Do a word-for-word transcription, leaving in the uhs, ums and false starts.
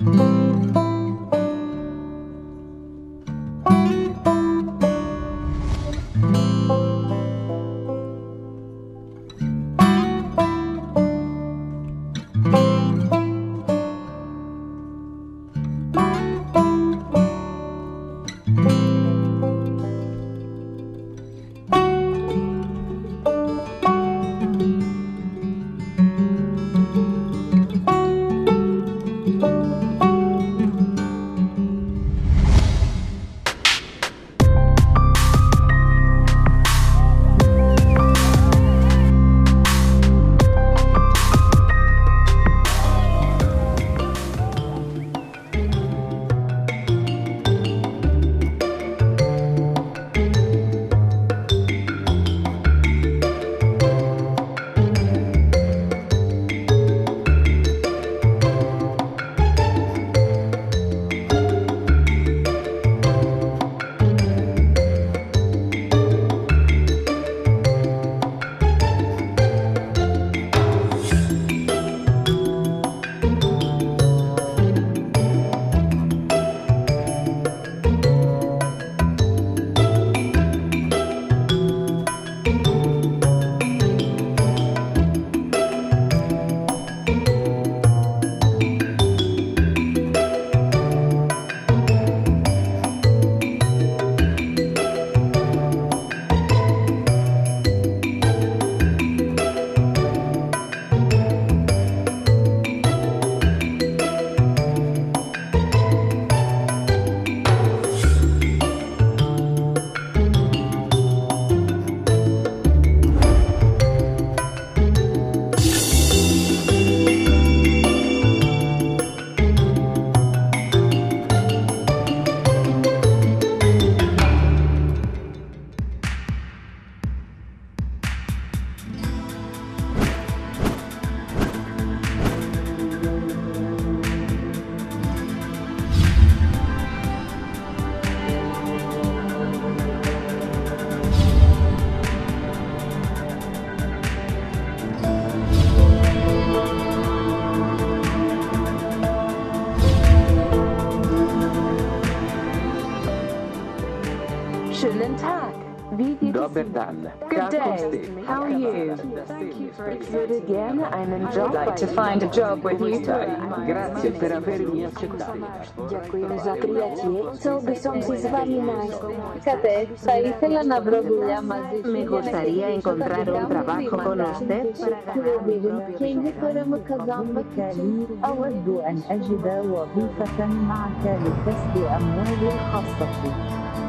Schönen Tag. Wie geht es Ihnen? Good day. How are you? Ich würde gerne einen Job I'd like to find a job with you too. Grazie per avermi accettato. Ďakujem za prijatie. Chcel by som si s vami nájsť. Kate, sa ήθελα να βρω δουλειά μαζί σου. Me gustaría encontrar un trabajo con usted. كي نكرم كظامك لي أود أن أجد وظيفة معك لكسب أموالي الخاصة.